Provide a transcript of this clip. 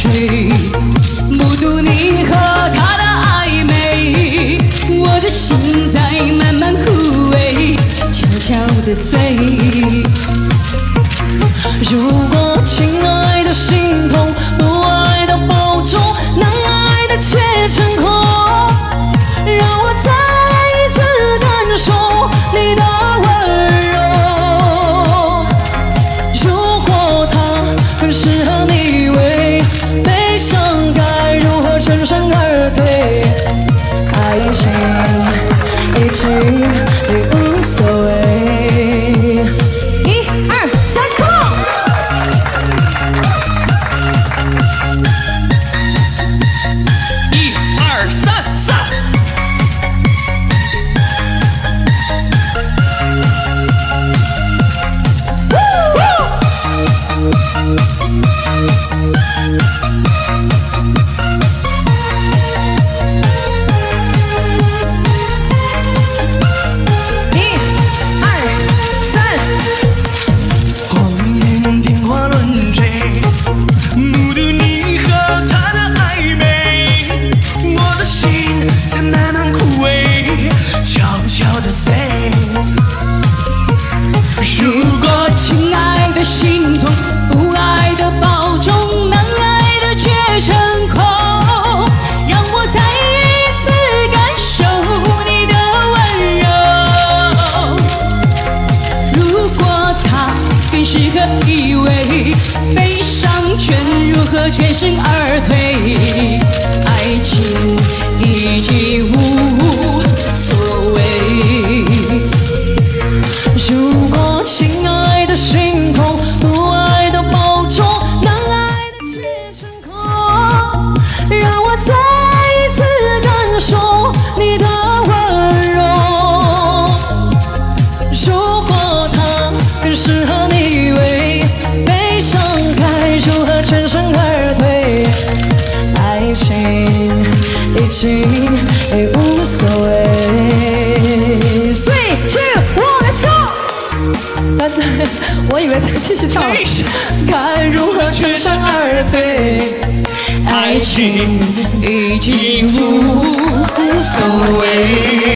追，目睹你和他的暧昧，我的心在慢慢枯萎，悄悄地碎。如果亲爱的心痛，不爱的保重，能爱的却成空，让我再一次感受你的温柔。如果他更适合你为悲伤该如何全身而退？爱情已经无所谓。1、2、3， come on！ 1、2、3， 上！如果亲爱的心痛，不爱的保重，能爱的却成空，让我再一次感受你的温柔。如果他更适合依偎，悲伤却如何全身而退？爱情已经无所谓。如果亲爱的心痛，不爱的保重，能爱的却成空，让我再一次感受你的温柔。如果他更适合你为悲伤该如何全身而退？爱情已经无所谓。3、2、1 ，Let's go！ 我以为在继续跳了。该如何全身而退？爱情已经无所谓。